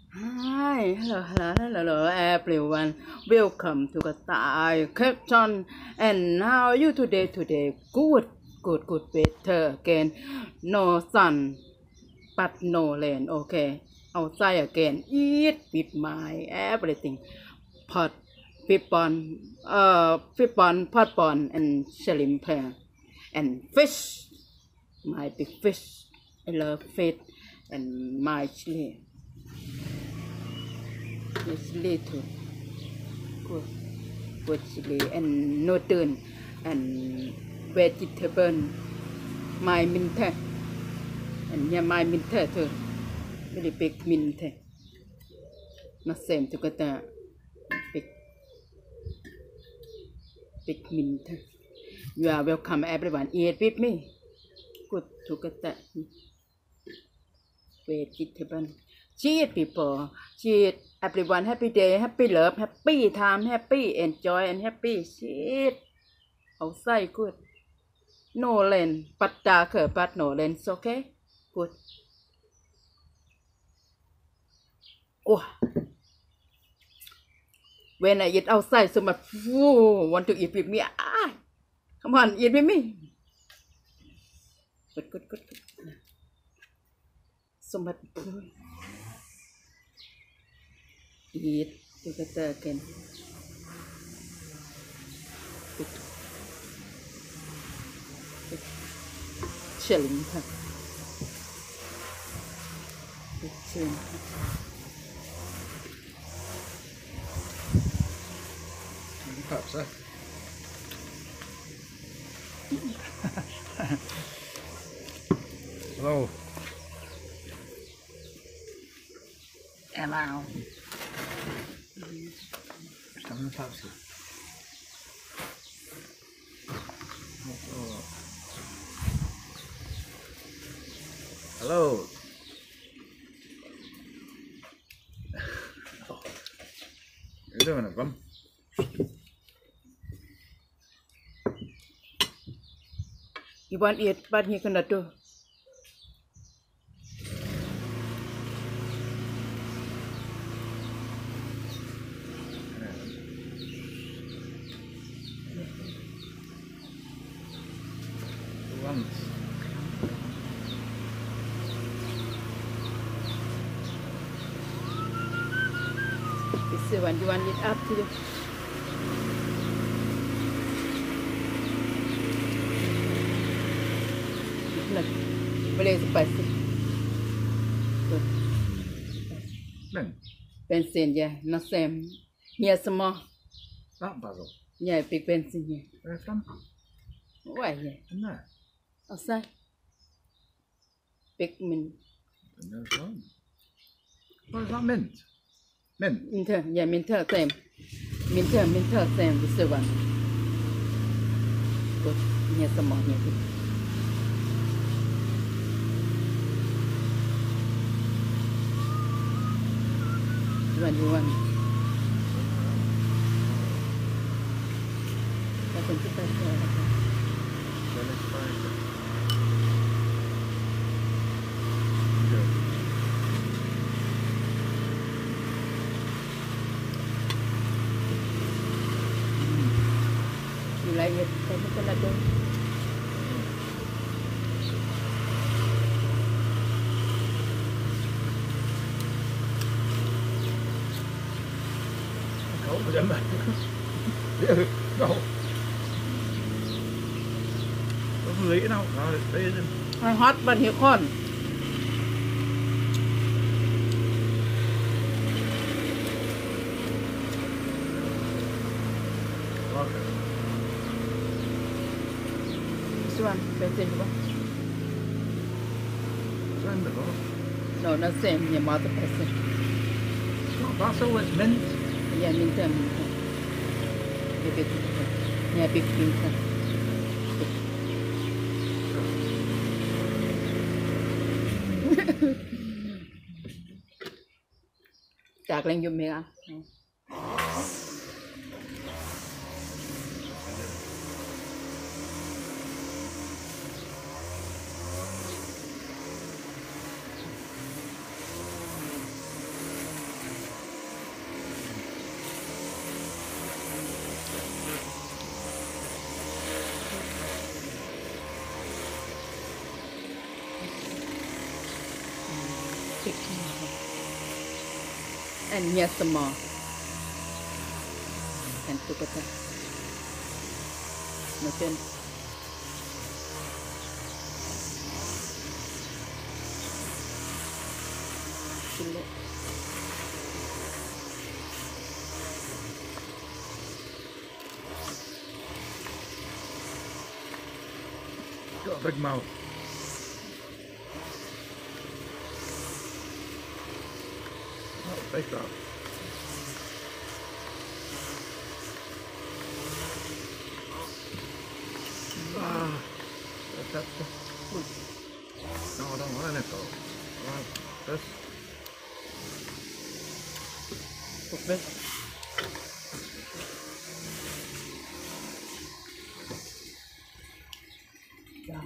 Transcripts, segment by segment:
Hi, hello, everyone. Welcome to the Thai Captain. And how are you today? Good, good weather again. No sun, but no rain. Okay, outside again. Eat with my everything. Pot, fish bun, pot bun, and shrimp, and fish. My big fish. I love fish and my chili. It's little good, good chili and noodle and vegetable. My mint and yeah, my mint too. Very big mint. Not same together. Big, big mint. You are welcome, everyone. Eat with me. Good together. Vegetable. Cheat people. Cheat everyone. Happy day. Happy love. Happy time. Happy enjoy and happy. Cheat. Outside good. No rain, but darker, but no rain. It's okay. Good. Oh, when I eat outside, so much want to eat with me. Ah, come on, eat with me. Good. So much food. Eat together again. Good. Good. Chilling. Good chilling. Perhaps, eh? Hello. Hello. Just having a Pepsi. Oh. Hello. What are you doing, everyone? You want to eat, but you cannot do. Once. This is one. You want it up to you. Look, very spicy. Good. Mint. Benzene, yeah, not same. Here small. That basil. Yeah, big benzene here. Where from? Why here? In there. Outside. Big mint. No fun. What is that mint? Mint. Minter, yeah, minter, same. Minter, same. This one. Good. Here small, here big. You want. That's a good idea. Really spicy. You like it? Can you cannot do? Cold again, mate. Yeah, no. Doesn't eating outside, it's freezing. Hot, but here cold. Okay. This one, benzene one. Send it off. No, not same. Here, more the person. It's not basil, it's mint. Yeah, minter. Yeah, big. Yeah, big minter. Chạc lên giùm mẹ. Big more. And here's some more. And look at that. Nothing. Got a big mouth. Oh, big that. Ah, that's no, I don't want it though. I want this. Okay. Yeah,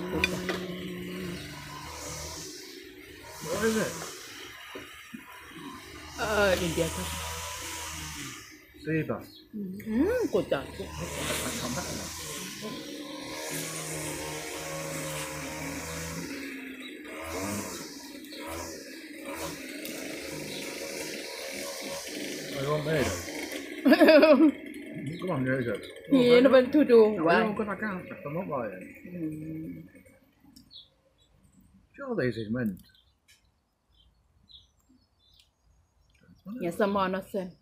What is it? India. Sea bass. Good job. I come back now. I want made it. Come on, use it. He never to do. No, Why? because I can't pick them up like it. Sure, these is mint. Yes, some more not same.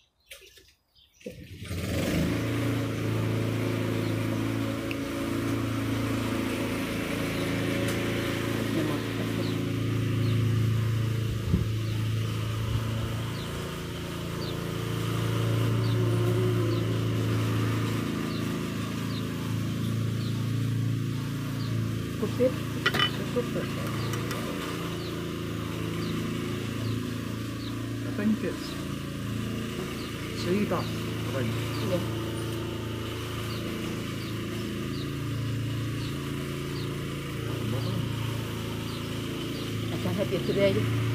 Good fit. I think it's sea bass. I think. Yeah. I can help you today.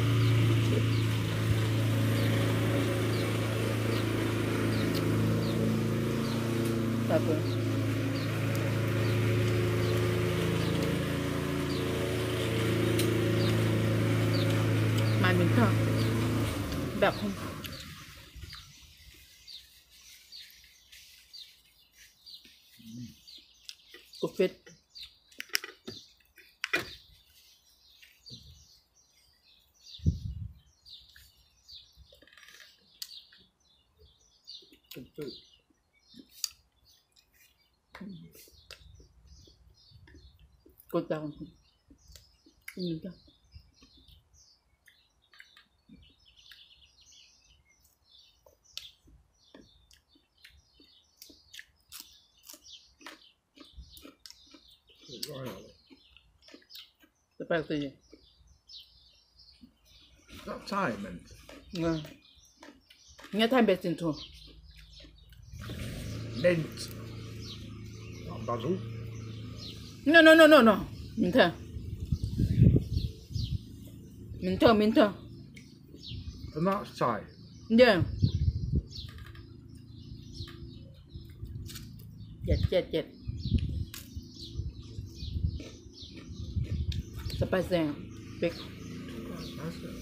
Tapos. Mai mình thở. Đẹp không? Good fit. Good food. Good down. Mình thở. Right on it. The best thing. Is that Thai mint? Yeah. Nghe time best in too. Mint. Not basil. No. Mình thở. Mình thở. And that's Thai. Yeah. Chết. Spicy. Big. That's it.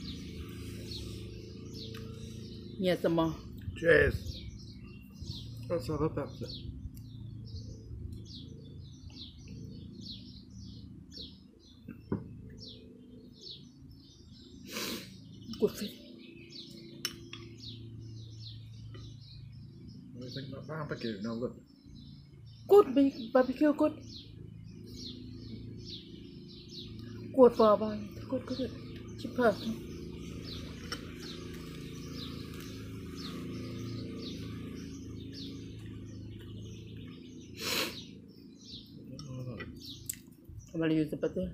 Yes, some more. Cheers. Let's have a Pepsi. Good fit. What do you think of that barbecue? No, look. Good barbecue. Good. Good for barbecue. Good. Cheaper. I'm gonna use the butter.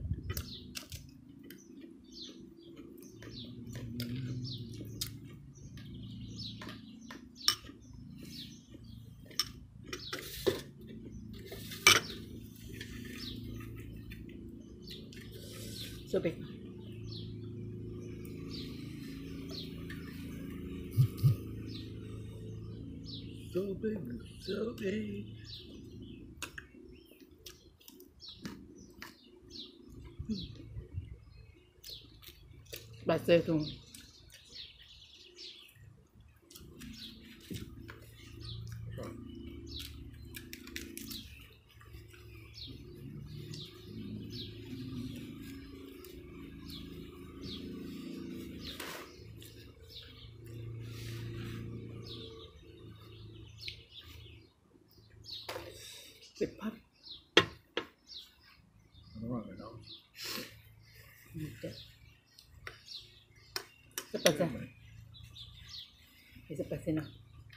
So big. So big, so big. Passer tu. Bit pop. I don't want to know. Okay. Sa passer. Sa passer na.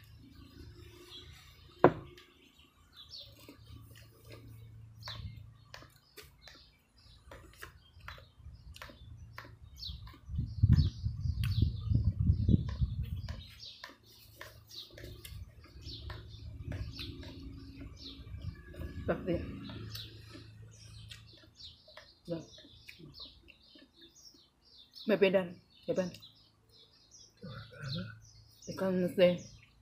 Passer. Rồi. Mày bên đây. Cái bên. Cái con nó xe.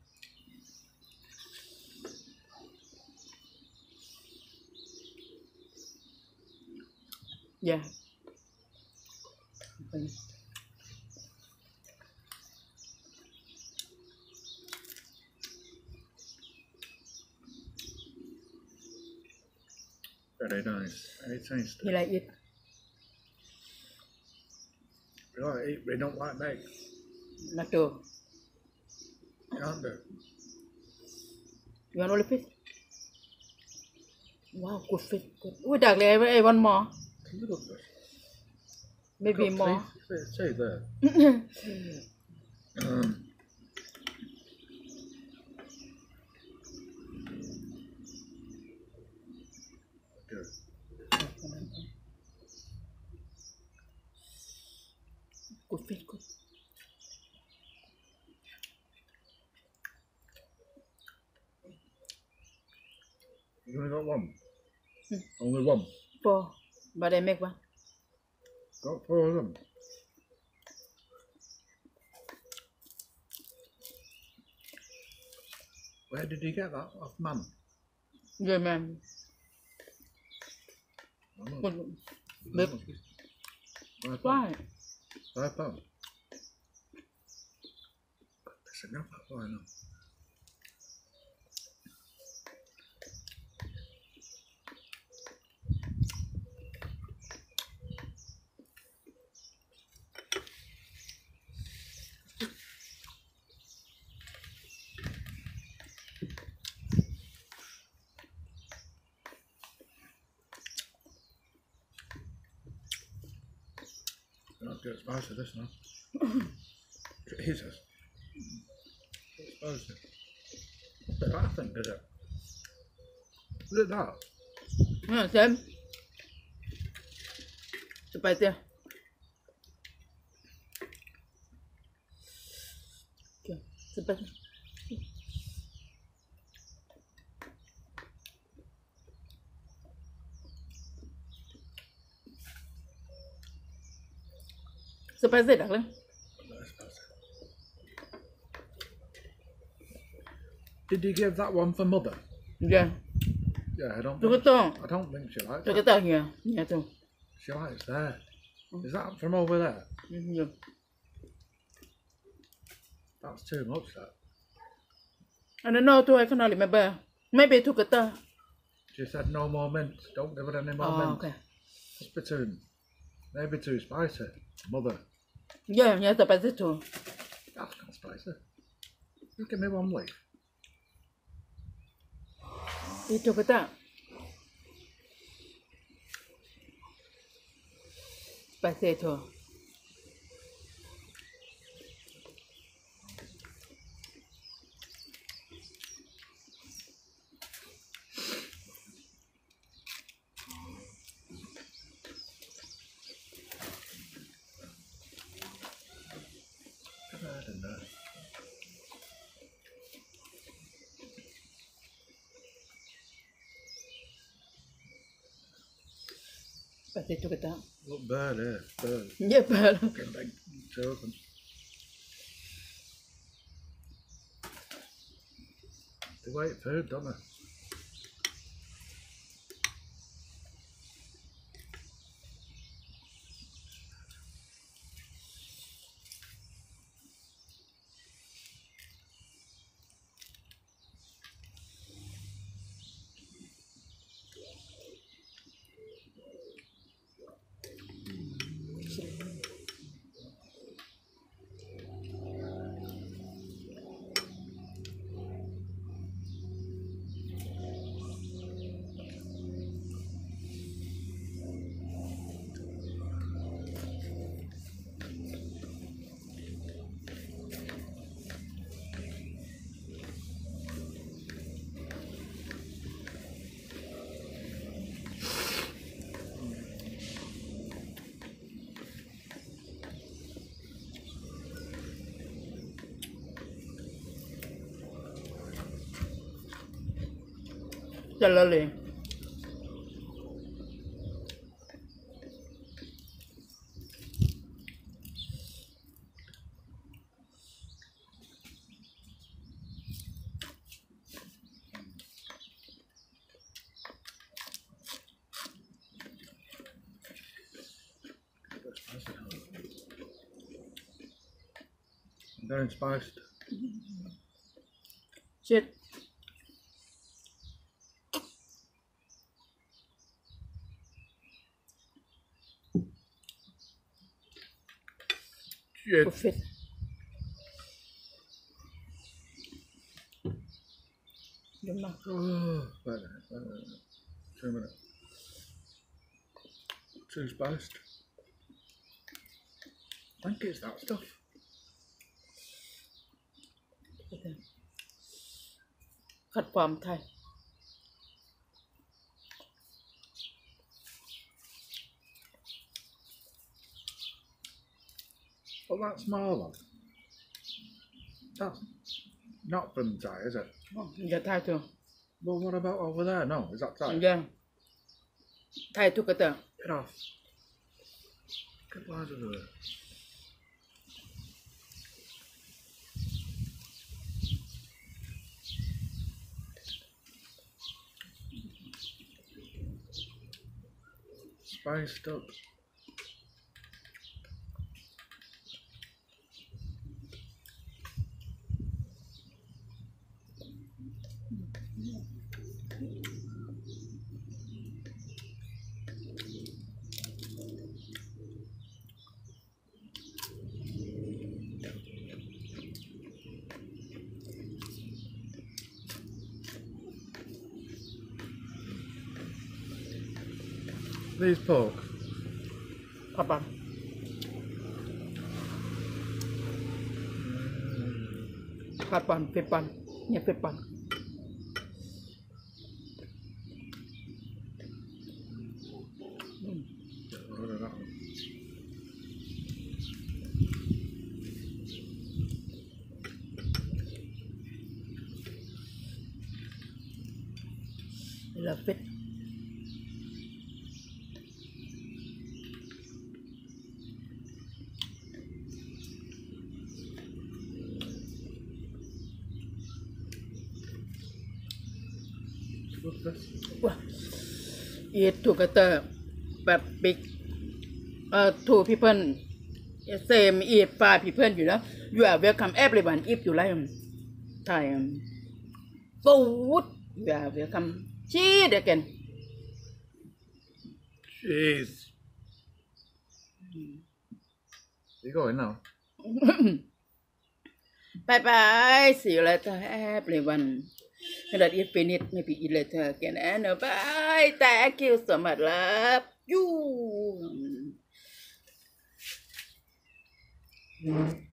Yeah. Very nice. Very tasty. You like it? We like to eat, we don't like make. Not too. Can't do. You want all the fish? Wow, good fish. Good. Ui, đặc lệ với one more. A little bit. Maybe Got more. Say there. Good. Good fish, good. You only got one? Hmm. Only one? Four. But I make one. Got 4 of them? Where did you get that off, man? Yeah, man. Good. Bếp. £5. Why? £5. That's enough, why not? Not good spicy this now. Jesus. Spicy. But I think did it. Look at that. Yeah, same. Spicy. Okay, spicy. Spicy, darling. That's spicy. Did you give that one for mother? Yeah. Yeah, I don't Look think, at that. I don't think she likes Look it. at that here. Yeah, too. She likes there. Is that from over there? Yeah. That's too much, that. I don't know too, I cannot remember. Maybe took it there. She said no more mint. Don't give it any more Oh, mint. okay. Must be too, maybe too spicy. Mother. Yeah, yeah, spicy too. That's not spicy. You give me one leaf. You took it there. Spicy too. I don't know. Spicy took it there. Look, bird here. Bird. Yeah, but Fucking big. Two of them. They wait food, don't they? Jalali. Very spiced. Shit. Shit. Perfect. Đúng không? Wait a minute. 2 minutes. Too spiced. I think it's that stuff. Khátความไทย But that small one, that's not from Thai, is it? อย่าไทยเถอะ Well, what about over there? No, is that Thai? อย่าไทยทุกกระเตอ Get off. Get wise over there. Spiced up. These pork. ผัดปันผัดปันเป็ดปันเนี่ยเป็ดปัน Get rid of that one. แล้วเป็ด What's this? ว้า eat together แบบ big two people same eat five people you know you are welcome everyone if you like Thai food you are welcome cheese again Jeez. You going now? bye bye see you later everyone and that if finish maybe eat later again and bye thank you so much love you